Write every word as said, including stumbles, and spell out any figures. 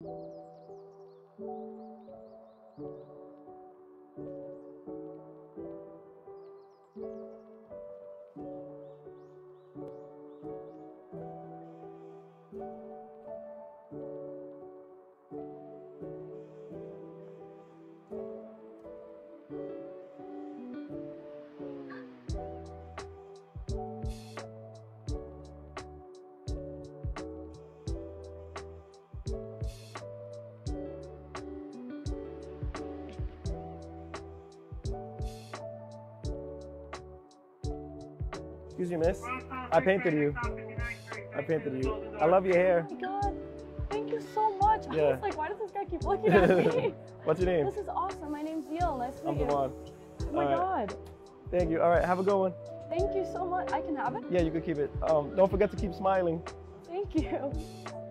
Excuse me, miss. I painted you. I painted you. I love your hair. Oh my god. Thank you so much. Yeah. I was like, why does this guy keep looking at me? What's your name? This is awesome. My name's Yil. Nice to meet I'm you. Devon. Oh my All right. god. Thank you. All right, have a good one. Thank you so much. I can have it? Yeah, you can keep it. Um, don't forget to keep smiling. Thank you.